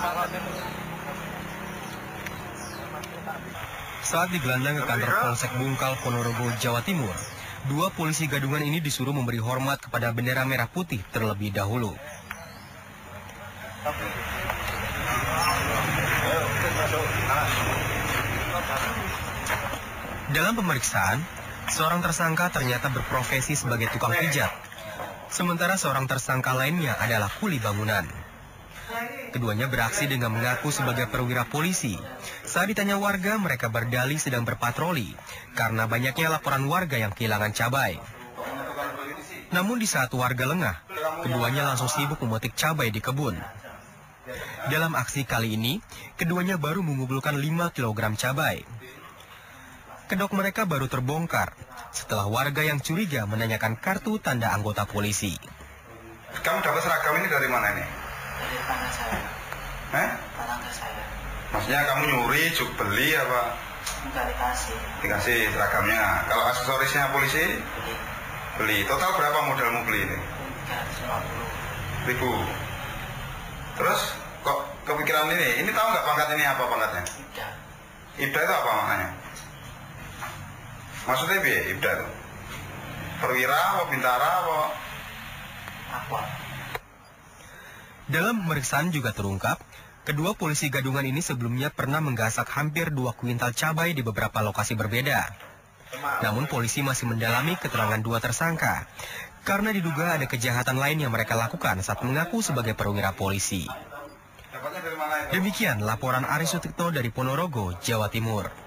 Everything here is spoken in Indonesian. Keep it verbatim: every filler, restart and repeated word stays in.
Saat digelandang ke kantor Polsek Bungkal, Ponorogo, Jawa Timur, dua polisi gadungan ini disuruh memberi hormat kepada bendera merah putih terlebih dahulu. Dalam pemeriksaan, seorang tersangka ternyata berprofesi sebagai tukang pijat, sementara seorang tersangka lainnya adalah kuli bangunan. Keduanya beraksi dengan mengaku sebagai perwira polisi. Saat ditanya warga, mereka berdalih sedang berpatroli karena banyaknya laporan warga yang kehilangan cabai. Namun di saat warga lengah, keduanya langsung sibuk memetik cabai di kebun. Dalam aksi kali ini, keduanya baru mengumpulkan lima kilogram cabai. Kedok mereka baru terbongkar setelah warga yang curiga menanyakan kartu tanda anggota polisi. Kamu dapat seragam ini dari mana ini? Dari tetangga saya. Eh? Tetangga saya. Maksudnya kamu nyuri, cuk beli apa? Enggak dikasih. Dikasih seragamnya. Kalau aksesorisnya polisi? Beli. Beli. Total berapa modalmu beli ini? tiga ratus lima puluh Ribu. Terus kok kepikiran ini? Ini tahu nggak pangkat ini apa pangkatnya? Ibda. Ibda itu apa maknanya? Maksudnya biaya Ibda itu? Perwira apa bintara apa? Apa? Dalam pemeriksaan juga terungkap, kedua polisi gadungan ini sebelumnya pernah menggasak hampir dua kuintal cabai di beberapa lokasi berbeda. Namun polisi masih mendalami keterangan dua tersangka, karena diduga ada kejahatan lain yang mereka lakukan saat mengaku sebagai perwira polisi. Demikian laporan Aris Sutikno dari Ponorogo, Jawa Timur.